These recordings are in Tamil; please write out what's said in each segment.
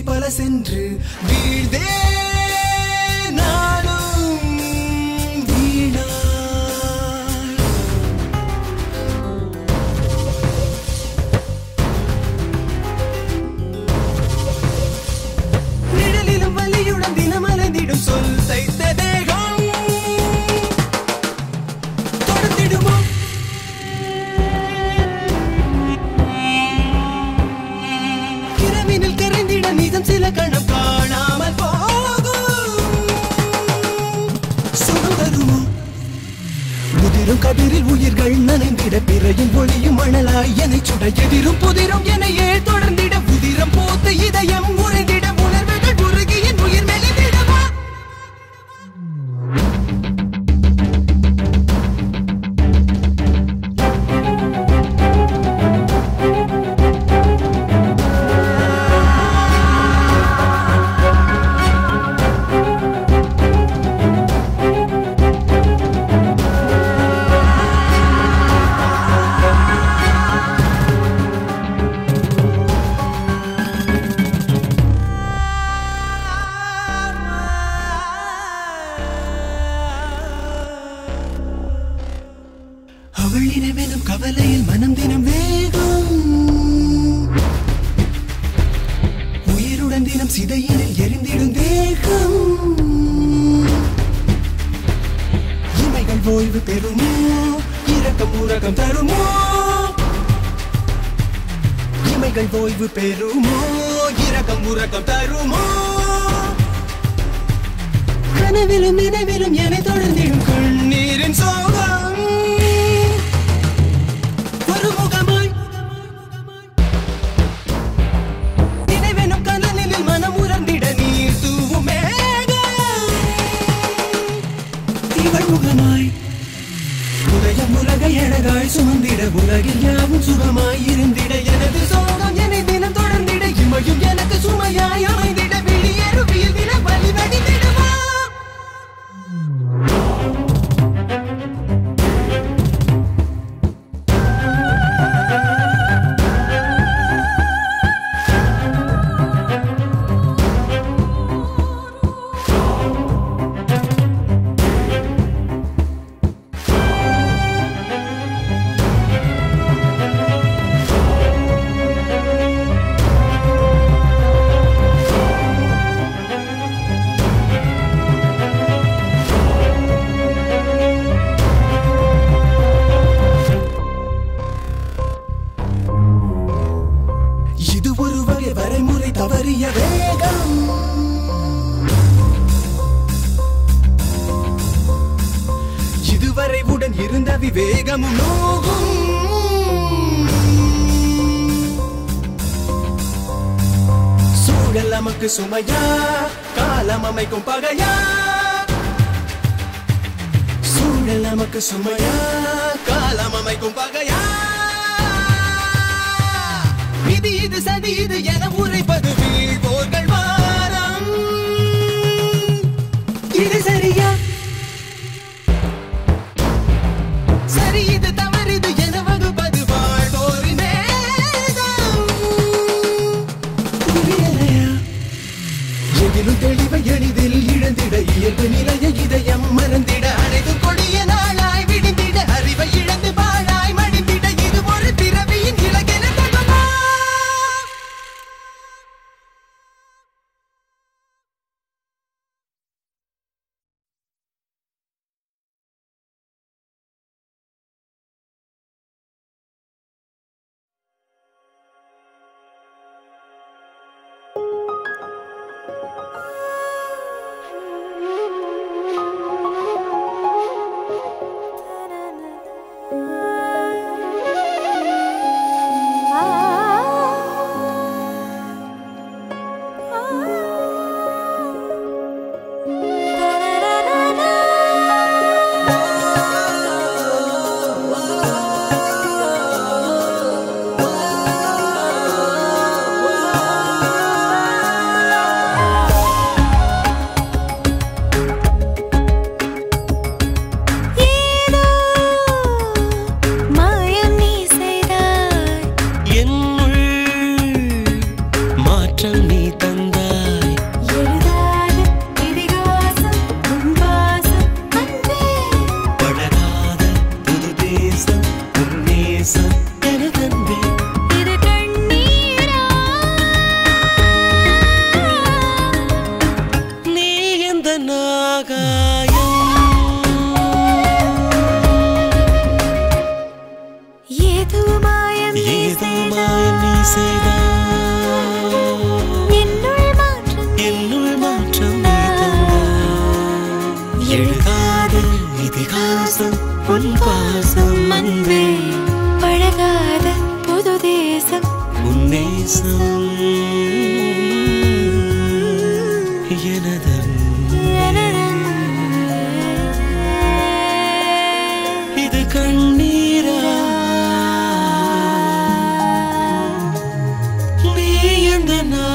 பல சென்று வீழ்தே நானும் வீணா நிழலிலும் வலியுடன் தினம் அலைந்திடும் சொல் தைத்த தேகம் தொடர்ந்திடுமோ இரவினில் கரைந்திட நிஜம் சில கணம் காணாமல் போகும் சுடுதருமோ முதிரும் கதிரில் உயிர்கள் நனைந்திட பிறையும் ஒளியும் மணலாய் என்னை சுட எதிரும் புதிரும் என்னையே தொடர்ந்திட புதிரம் போத்த இதயம் உறைந்திட உணர்வுகள் உருகி என் உயிர் மெலிந்திடவா அவள் நினைவெனும் கவலையில் மனம் தினம் வேகம் உயிருடன் தினம் சிதையினில் எரிந்திடும் தேகம் இமைகள் ஓய்வு பெறுமோ இரக்கம் உறக்கம் தருமோ இமைகள் ஓய்வு பெறுமோ இரக்கம் உறக்கம் தருமோ கனவிலும் நினைவிலும் என்னை தொடர்ந்திடும் கண்ணீரின் சோகம் உலகை அழகாய் சுமந்திட உலகில் யாவும் சுகமாய் இருந்திட எனது சோகம் என்னை தினம் தொடர்ந்திட இமையும் எனக்கு சுமையாய் அமைந்திட வெளியேறுவியில் தினம் வழி வடிந்திடுவா வரைமுறை தவறிய வேகம் இதுவரை உடன் இருந்த விவேகமும் நோகும் சூழல் நமக்கு சுமையா காலம் அமைக்கும் பகையா சூழல் நமக்கு சுமையா காலம் அமைக்கும் பகையா விதி இது சதி இது என உரைப்பது வீழ்வோர்கள் வாரம் இது சரியா சரி இது தவறிது என வகுப்பது வாழ்வோரின் வேதம் புரியலையா எதிலும் தெளிவை எளிதில் இழந்திட இயல்பு நிலையை இதயம் மறந்திட அனைத்தும் கொடிய நாளாய் விடிந்திட அறிவை இழந்து பாழாய் மடிந்திட இது ஒரு பிறவியின் இலக்கென இதிகாசம் உன் பாசம் அன்பே பழகாத புது தேசம் உன் நேசம் எனதன் இது கண்ணீரா நீ எந்த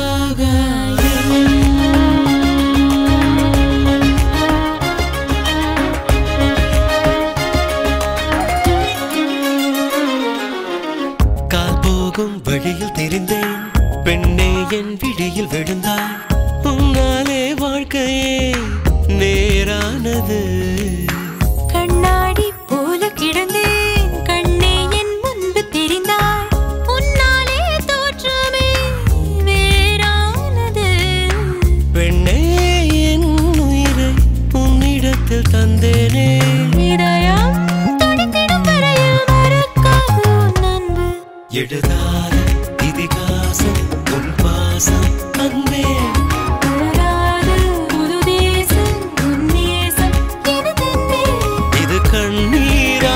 வழியில் தெரிந்தேன் பெண்ணே என் விழியில் விழுந்தாய் உன்னாலே வாழ்க்கையே நேரானது கண்ணாடி போல கிடந்தேன் கண்ணே என் முன்பு தெரிந்தாய் உன்னாலே தோற்றமே வேறானது பெண்ணே என் உயிரை உன்னிடத்தில் தந்தேனே இதயம் துடித்திடும் வரையில் மறக்காது உன் அன்பு எழுதாத இதிகாசம் உன் பாசம் அன்பே பழகாத புது தேசம் உன் நேசம் எனதன்பே இது கண்ணீரா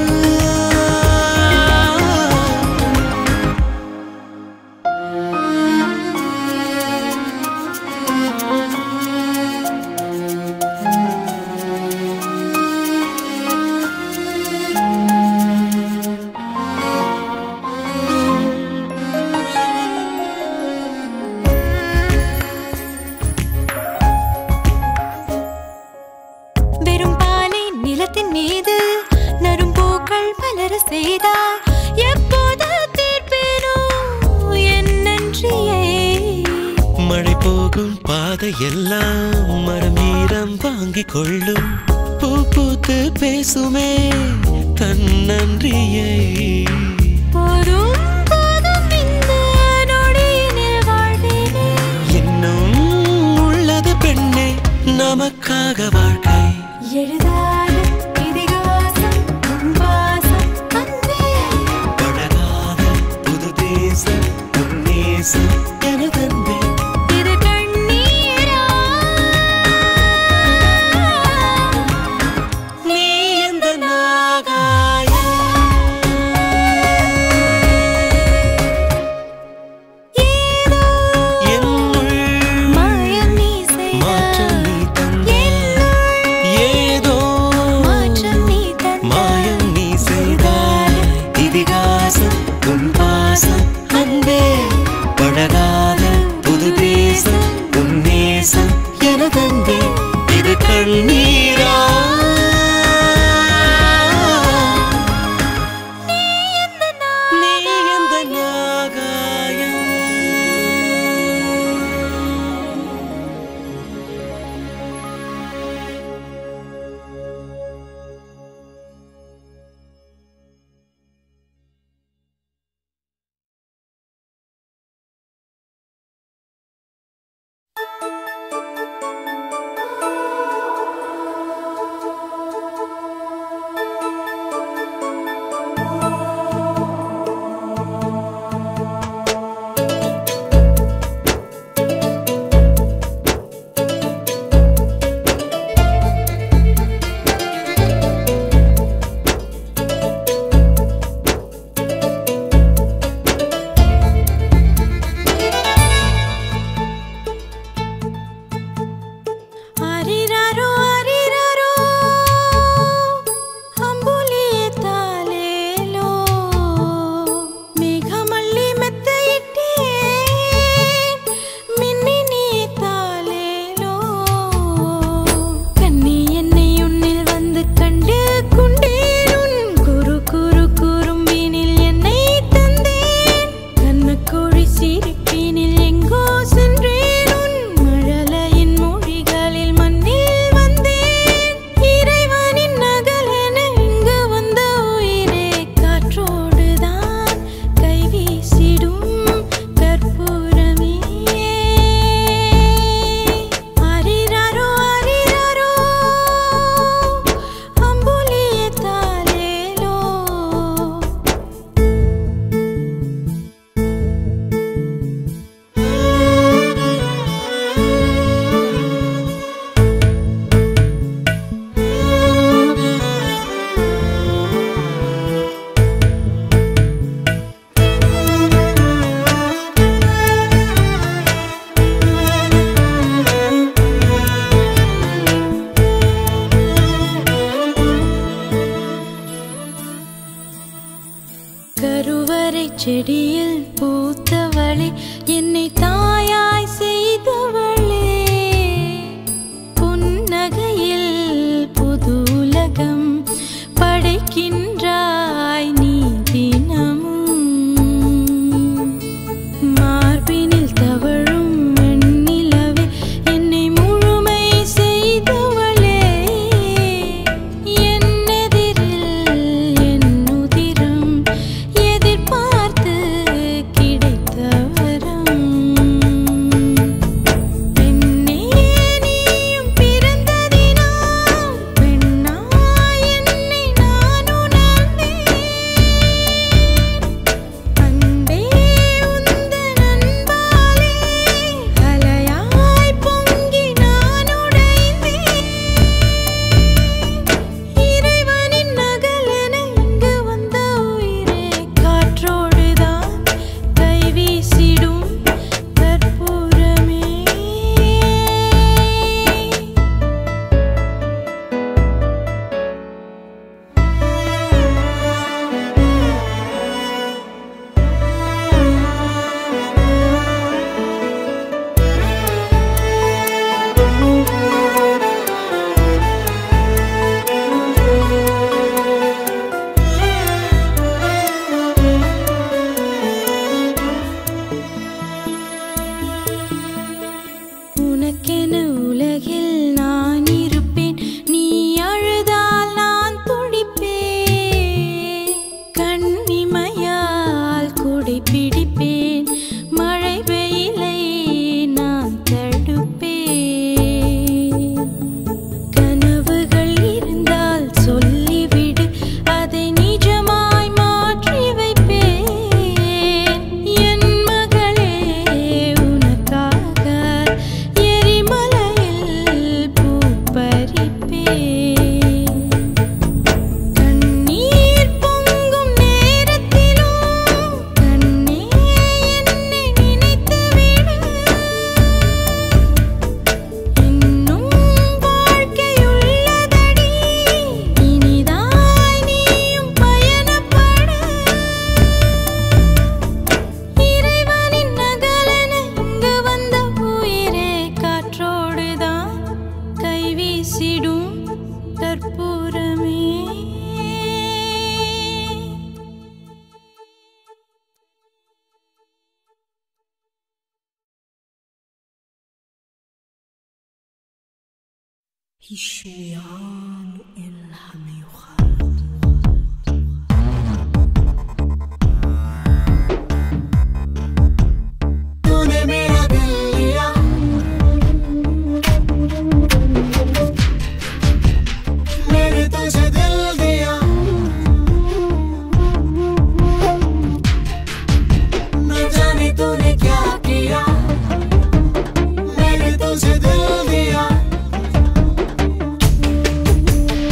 வெறும் பாலை நிலத்தின் மீது நறும்பூக்கள் மலர செய்தாய் எப்போது தீர்ப்பேனோ என் நன்றியை மழை போகும் பாதை எல்லாம் மரமீரம் வாங்கிக் கொள்ளும் பூ பூத்து பேசுமே தன் நன்றியை போதும் போதும் இந்த நொடியினில் வாழ்வேனே இன்னும் உள்ளது பெண்ணே நமக்காக வாழ்க்கை எழுதாத இதிகாசம் உன் பாசம் அன்பே பழகாத புது தேசம் உன் நேசம் எனதன்பே இது கண்ணீரா நீ எந்த நாகாயம் ஏதோ என்னுள் மாயம் நீ மாற்றம் செய்தாய் நீ தந்தாய் என்னுள் செடியில் பூத்தவளே என்னை தாயாய் செய்தவளே புன்னகையில் புது உலகம் படைக்கின்றாய் நீ தினமும் மார்பினில் தவழும் வெண்ணிலவே என்னை முழுமை செய்தவளே என்னெதிரில் என் உதிரம் எதிர்பார்த்து கிடைத்த வரம் பெண்ணே நீயும் பிறந்த தினம் பெண்ணாய் என்னை நான் உணர்ந்தேன் அன்பே உந்தன் அன்பாலே அலையாய் பொங்கி நான் உடைந்தேன் இறைவனின் நகலென இங்கு வந்த உயிரே காற்றோடுதான் கைவீசிடும் கற்பூரமே உனக்கென உலகில் நான் இருப்பேன் நீ அழுதால் நான் துடிப்பேன் கண்ணிமையால் குடை பிடிப்பேன் மழை வெயிலை நான் தடுப்பேன் கனவுகள் இருந்தால் சொல்லிவிடு அதை நிஜமாய் மாற்றி வைப்பேன் என் மகளே உனக்காக எரிமலையில் பூ பறிப்பேன் கண்ணீர் பொங்கும் நேரத்திலும் கண்ணே என்னை நினைத்து விடு இன்னும் வாழ்க்கையுள்ளதடி இனிதாய் நீயும் பயணப்படு இறைவனின் நகலென இங்கு வந்த உயிரே காற்றோடுதான் கைவீசிடும் கற்பூரமே الشيعان إلهم يخاف तूने मेरा दिल लिया मैंने तुझे दिल दिया न जाने तूने क्या किया मैंने तुझे दिल दिया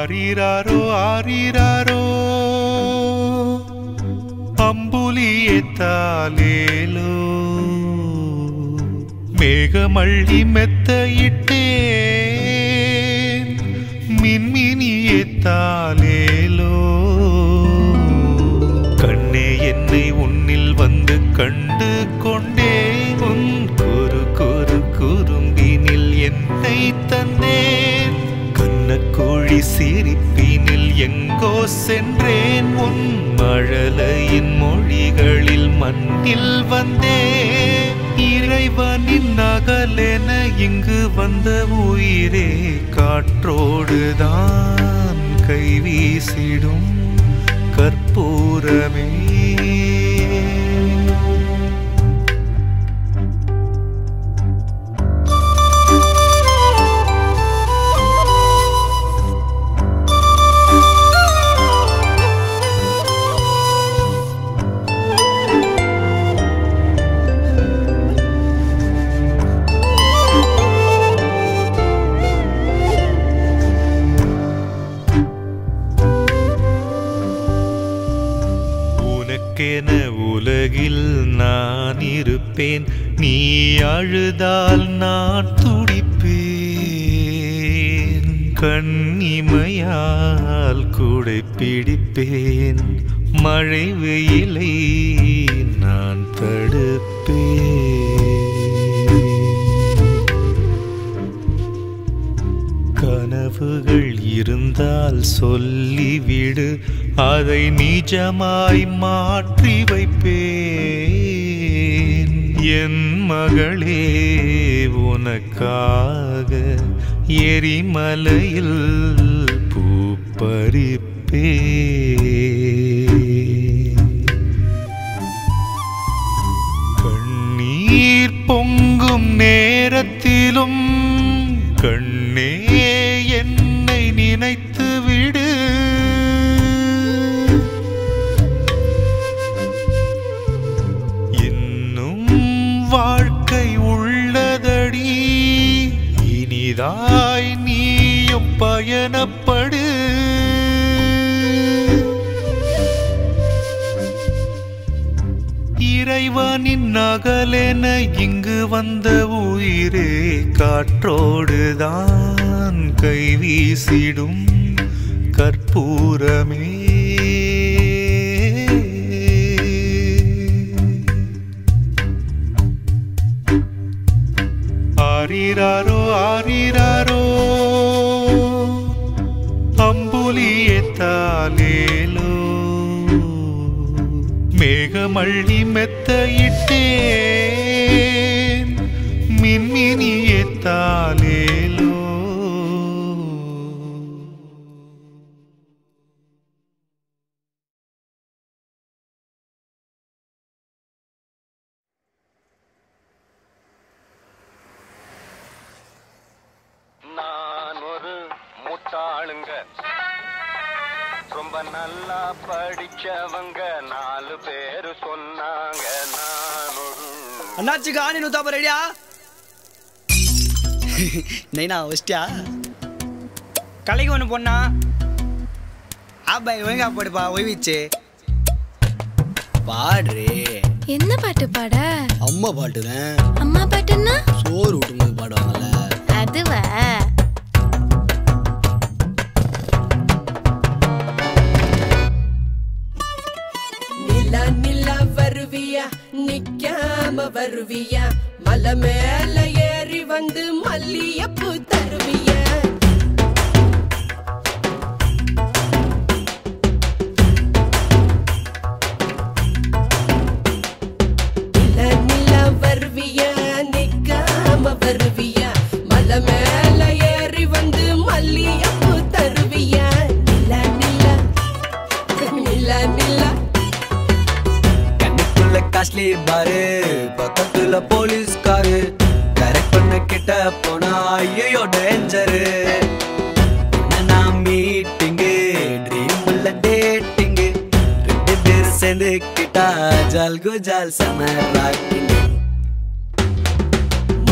ஆரிராரோ ஆரிராரோ அம்புலியே தாலேலோ மேகமள்ளி மெத்தையிட்டேன் மின்மினியே தாலேலோ கண்ணே என்னை உன்னில் வந்து கண்டு கொண்டேன் உன் குறு குறு குறும்பினில் என்னை தந்தேன் கண்ணக்கோழி சிரிப்பினில் எங்கோ சென்றேன் உன் மழலையின் மொழிகளில் மண்ணில் வந்தேன் இறைவனின் நகலென இங்கு வந்த உயிரே காற்றோடுதான் கைவீசிடும் கற்பூரமே உலகில் நான் இருப்பேன் நீ அழுதால் நான் துடிப்பேன் கண்ணிமையால் கூடை பிடிப்பேன் மழை வெயிலை நான் தடுப்பேன் கனவுகள் இருந்தால் சொல்லிவிடு அதை நிஜமாய் மாற்றி வைப்பேன் என் மகளே உனக்காக எரிமலையில் பூப்பறிப்பேன் கண்ணீர் பொங்கும் நேரத்திலும் கண்ணே என்னை நினைத்து விடு இன்னும் வாழ்க்கை உள்ளதடி இனிதாய் நீயும் பயணப்படு இறைவனின் நகலென இங்கு வந்த உயிரே காற்றோடுதான் கைவீசிடும் கற்பூரமே ஆரிராரோ ஆரிராரோ அம்புலியே தாலேலோ மேகமள்ளி மெத்தையிட்டேன் மின்மினியே தாலேலோ நான் ஒரு முட்டாளுங்க ரொம்ப நல்லா படிச்சவங்க 4 பேரு சொன்னாங்க நான் அண்ணாச்சிக்கு ஆணி நூத்தாப்ப ரெடியா நைனா வச்சிட்டியா கலைக்கு ஒன்று பொண்ணா ஆபாய் ஒழுங்கா பாடுப்பா ஒய்விச்சு பாடுறே என்ன பாட்டு பாட? அம்மா பாட்டுறேன். அம்மா பாட்டுன்னா சோறு ஊட்டும்போது பாடுவாங்கல்ல அதுவா? நிலா நிலா வருவியா நிக்காம வருவியா மலை மேல ஏறி வந்து மல்லியப்பூ தருவியா நிலா நிலா வருவியா நிக்காம வருவியா மலை மேல ஏறி வந்து மல்லியப்பூ தருவியா நிலா நிலா நிலா நிலா காஸ்ட்லி பாரு பக்கத்துல போலீஸ் காரு கரெக்ட் பண்ண கிட்ட போனா ஐயோ டேஞ்சரு நான் மீட்டிங்கு ட்ரீம் உள்ள டேட்டிங்கு 2 பேர் சேர்ந்து கிட்டா ஜால் குஜால் சமர் ராக்கிங்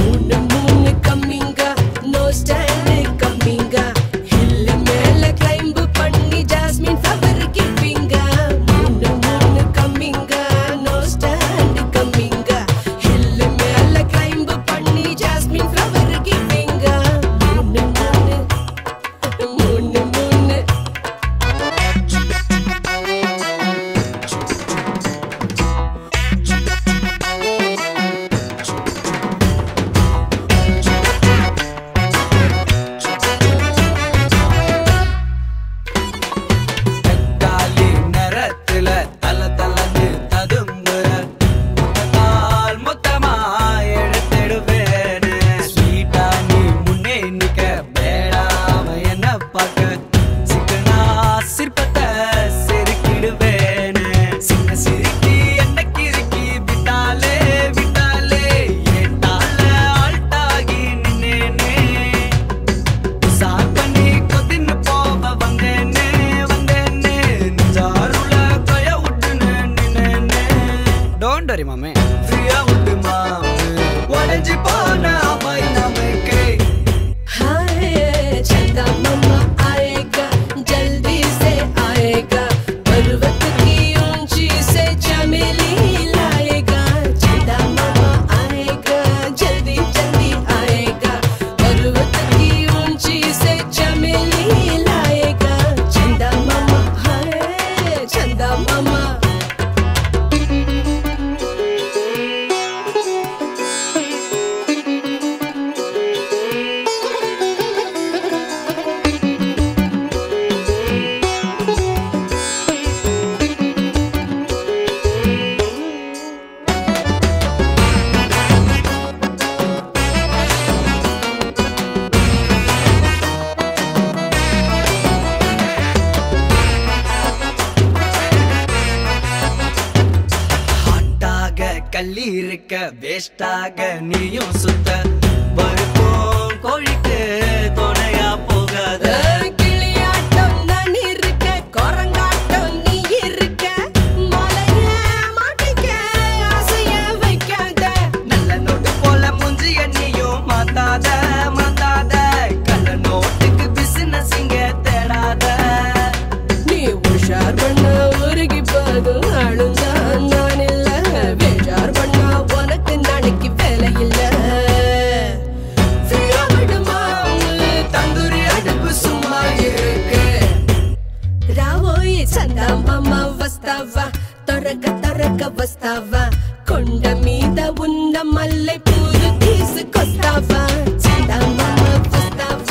3 கம்மிங்க நோ ஸ்டாண்ட் கம்மிங்க ஹில் மேல கிளைம் கள்ளி இருக்க வேஸ்டாக நீயும் சுத்த பருப்போம் கோழிக்கு துணையா போகாத கிளியாட்டம் நான் இருக்க குரங்காட்டம் நீ இருக்க மலைய மாட்டிக்க ஆசைய வைக்காத நல்ல நோட்டு போல முஞ்சிய நீயும் மாத்தாத மாத்தாத கள்ள நோட்டுக்கு பிசினஸ் இங்க தேடாத நீ உஷார் பண்ண உருகி போதும் ஆளுந்தான் நான் இல்ல வேஷார் பண்ணா உனக்கு நாளைக்கு வேலை இல்ல தந்தூரி அடுப்பு சும்மா இருக்கு రావోయే చందమామ వస్తావా త్వరగా వస్తావా కొండ మీద ఉన్న మల్లె పూలు తీసుకొస్తావా చందమామ వస్తావా